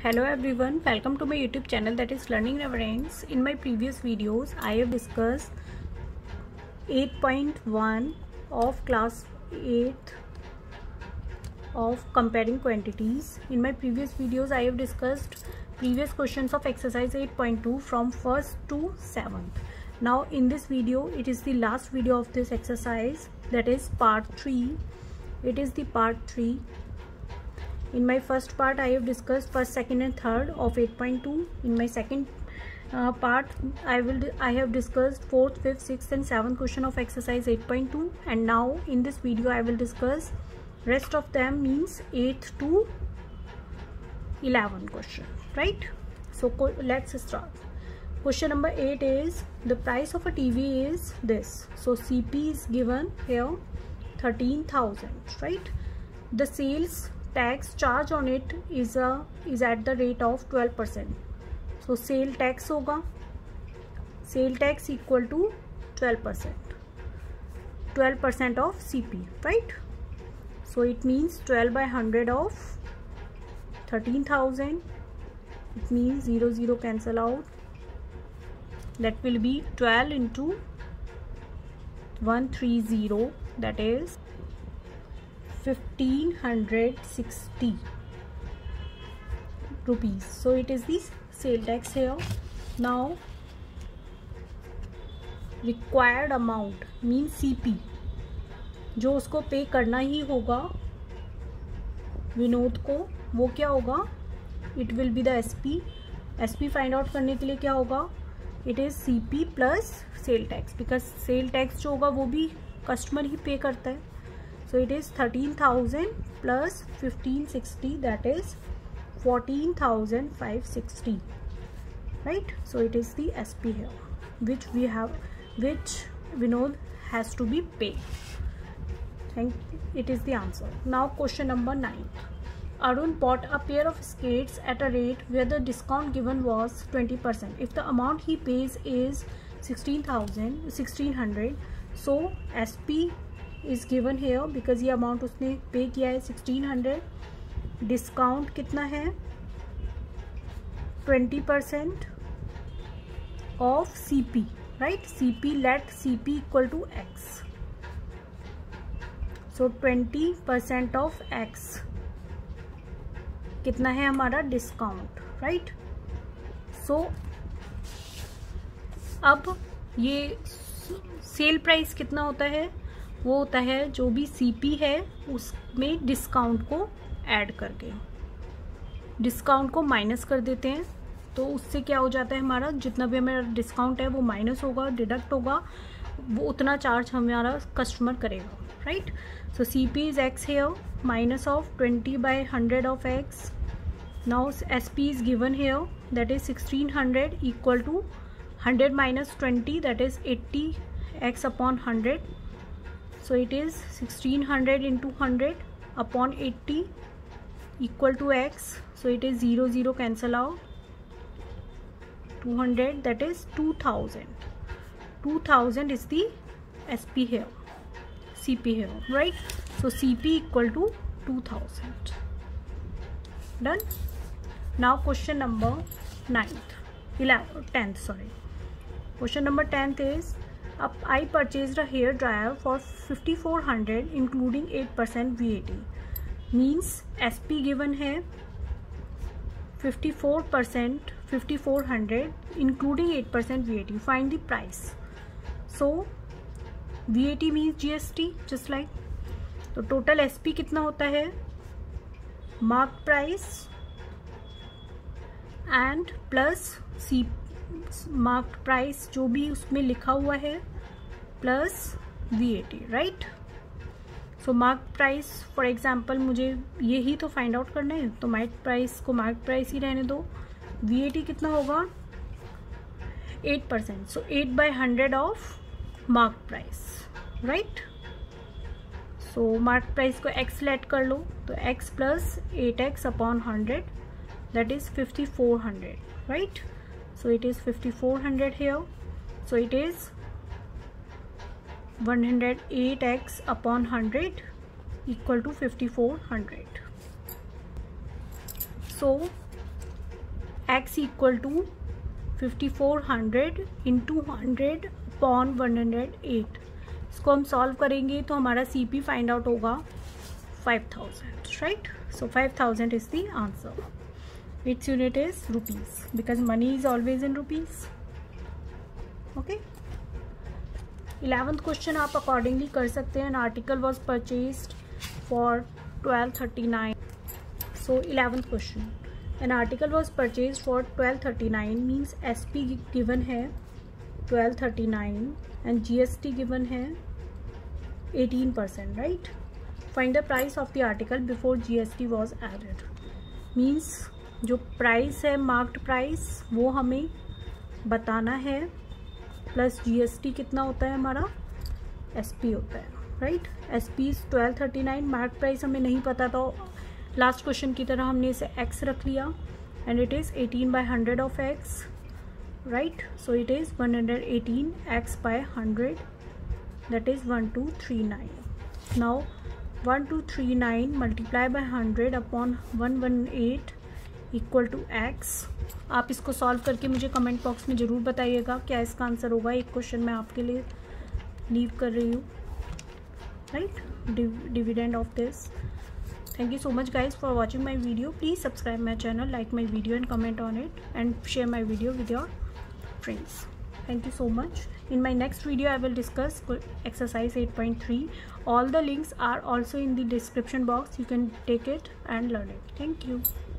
Hello everyone, welcome to my YouTube channel, that is Learning Never Ends. In my previous videos, I have discussed 8.1 of class 8 of comparing quantities. In my previous videos, I have discussed previous questions of exercise 8.2 from 1st to 7th. Now in this video, it is the last video of this exercise, that is part 3. It is the part 3. In my first part, I have discussed first, second and third of 8.2. In my second part, I have discussed fourth, fifth, sixth and seventh question of exercise 8.2. And now in this video, I will discuss rest of them, means 8th to 11 question, right? So let's start. Question number 8 is, the price of a TV is this. So CP is given here 13,000, right? The sales tax charge on it is at the rate of 12%. So sale tax होगा, sale tax equal to 12%. 12% of CP, right? So it means 12 by 100 of 13,000. It means 0 0 cancel out. That will be 12 into 130. That is 1560 rupees. So it is the sale tax here. Now required amount means CP, जो उसको पे करना ही होगा विनोद को, वो क्या होगा? It will be the SP find out करने के लिए क्या होगा? It is CP plus sale tax, because sale tax जो होगा वो भी कस्टमर ही पे करता है. So it is 13,000 plus 1560, that is 14,560, right? So it is the SP here, which Vinod has to be paid. It is the answer. Now question number 9. Arun bought a pair of skates at a rate where the discount given was 20%. If the amount he pays is 1600, so SP is given here because ये amount उसने pay किया है 1600. Discount कितना है? 20% off CP, right? CP, let CP equal to X. So 20% off X कितना है हमारा? Discount, right? सो अब ये सेल प्राइस कितना होता है? वो होता है जो भी CP है उसमें डिस्काउंट को ऐड करके, डिस्काउंट को माइनस कर देते हैं. तो उससे क्या हो जाता है, हमारा जितना भी हमारा डिस्काउंट है वो माइनस होगा, डिडक्ट होगा, वो उतना चार्ज हमारा कस्टमर करेगा, right? So CP is X here, minus of 20 by 100 of X. Now SP is given here, that is 1600 equal to 100 minus 20, that is 80X upon 100. So it is 1600 into 100 upon 80 equal to X. So it is 0 0 cancel out. 200, that is 2000. 2000 is the SP here, CP here, right? So CP equal to 2000. Done. Now question number 10th. Sorry. Question number 10th is, I purchased a hair dryer for 5400 including 8% VAT. Means SP given है 5400 including 8% VAT. Find the price. So VAT means GST, just like. तो total SP कितना होता है? Marked price and plus marked price जो भी उसमें लिखा हुआ है plus VAT, right? So marked price, for example मुझे यही तो फाइंड आउट करना है, तो मार्क्ड प्राइस को मार्क्ड प्राइस ही रहने दो. VAT कितना होगा? 8%. So 8 by 100 of marked price, right? So marked price को X लेट कर लो, तो X plus 8X upon 100, that is 5400, right? So it is 5400 here. So it is 108X upon 100 equal to 5400. So x equal to 5400 into 100 upon 108. इसको हम solve करेंगे तो हमारा CP find out होगा 5000, right. So 5000 is the answer. Its unit is rupees because money is always in rupees. Okay. 11th question आप accordingly कर सकते हैं. An article was purchased for 1239. So 11th question. An article was purchased for 1239 means SP given है 1239 and GST given है 18%, right? Find the price of the article before GST was added. Means जो price है marked price वो हमें बताना है, plus GST कितना होता है हमारा SP होता है, राइट. SP 1239, मार्क्ड प्राइस हमें नहीं पता तो लास्ट क्वेश्चन की तरह हमने इसे x रख लिया and it is 18/100 off x, right. So it is 118 x by 100, that is 1239. Now 1239 multiply by 100 upon 118 equal to x. आप इसको सॉल्व करके मुझे कमेंट बॉक्स में ज़रूर बताइएगा क्या इसका आंसर होगा. एक क्वेश्चन मैं आपके लिए लीव कर रही हूँ, right. Dividend of this. Thank you so much guys for watching my video. Please subscribe my channel, like my video and comment on it, and share my video with your friends. Thank you so much. In my next video I will discuss exercise 8.3. All the links are also in the description box. You can take it and learn it. Thank you.